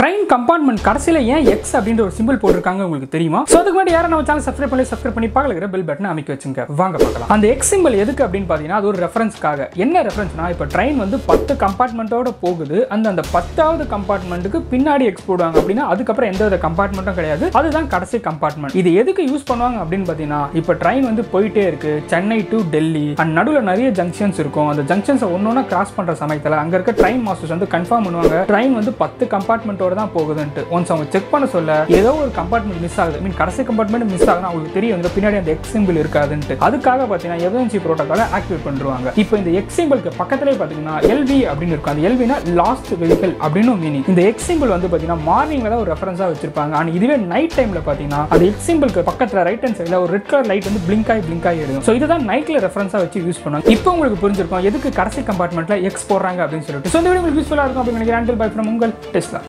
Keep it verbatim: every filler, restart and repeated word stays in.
Train compartment கடைசியில் ஏன் X அப்படின்ற ஒரு சிம்பிள் போட்டிருக்காங்க உங்களுக்கு தெரியுமா? ஸோ அதுக்கு முன்னாடி யாரும் நம்ம சேனல் சப்ஸ்கிரைப் பண்ணி சப்ஸ்கிரைப் பண்ணி பார்க்கல பெல் பட்டனை அமைக்க வச்சுங்க. வாங்க பார்க்கலாம். அந்த எக்ஸ் சிம்பிள் எதுக்கு அப்படின்னு பார்த்தீங்கன்னா அது ஒரு ரெஃபரன்ஸ்க்காக. என்ன ரெஃபரன்ஸ்னா இப்போ ட்ரெயின் வந்து பத்து கம்பார்ட்மெண்ட்டோட போகுது. அந்த அந்த பத்தாவது கம்பார்ட்மெண்ட்டுக்கு பின்னாடி எக்ஸ் போடுவாங்க அப்படின்னா அதுக்கப்புறம் எந்த வித கம்பார்ட்மெண்ட்டும் கிடையாது. அதுதான் கடைசி கம்பார்ட்மெண்ட். இது எதுக்கு யூஸ் பண்ணுவாங்க அப்படின்னு பார்த்தீங்கன்னா இப்போ ட்ரெயின் வந்து போயிட்டே இருக்கு சென்னை டு டெல்லி அண்ட் நடுவில் நிறைய ஜங்ஷன்ஸ் இருக்கும். அந்த ஜங்ஷன்ஸை ஒன்னொன்னா கிராஸ் பண்ற சமயத்தில் அங்க இருக்க ட்ரெயின் மாஸ்டர்ஸ் வந்து கன்ஃபார்ம் பண்ணுவாங்க ட்ரெயின் வந்து பத்து கம்பார்ட்மெண்ட்டோட தான் போகுதுன்ட்டு. ஒன்ஸ் அவங்க செக் பண்ண சொல்ல ஏதோ ஒரு கம்பார்ட்மெண்ட் மிஸ் ஆகுது, மீன் கடைசி கம்பார்ட்மெண்ட் மிஸ் ஆகுதுன்னா அவங்களுக்கு தெரியும் இந்த பின்னாடி அந்த எக்ஸ் சிம்பிள் இருக்காதுன்ட்டு. அதுக்காக பார்த்தீங்கன்னா எமர்ஜென்சி புரோட்டோகாலை ஆக்டிவேட் பண்ணுவாங்க. இப்போ இந்த எக்ஸ் சிம்பிளுக்கு பக்கத்திலே பார்த்தீங்கன்னா எல்வி அப்படின்னு இருக்கும். அந்த எல்வினா லாஸ்ட் வெஹிக்கிள் அப்படின்னு மீனிங். இந்த எக்ஸ் சிம்பிள் வந்து பார்த்தீங்கன்னா மார்னிங்ல தான் ஒரு ரெஃபரன்ஸா வச்சிருப்பாங்க. ஆனால் இதுவே நைட் டைம்ல பார்த்தீங்கன்னா அந்த எக்ஸ் சிம்பிளுக்கு பக்கத்தில் ரைட் ஹேண்ட் சைடில் ஒரு ரெட் கலர் லைட் வந்து பிளிங்க் ஆகி பிளிங்க் ஆகி இருக்கும். ஸோ இதுதான் நைட்ல ரெஃபரன்ஸா வச்சு யூஸ் பண்ணுவாங்க. இப்போ உங்களுக்கு புரிஞ்சிருக்கும் எதுக்கு கடைசி கம்பார்ட்மெண்ட்ல எக்ஸ் போடுறாங்க அப்படின்னு சொல்லிட்டு. ஸோ இந்த வீடியோ உங்களுக்கு யூஸ்ஃபுல்லா இருக்கும் அப்படின்னு நினைக்கிறேன். பை ஃப்ரம் உங்கள் டெஸ்லா.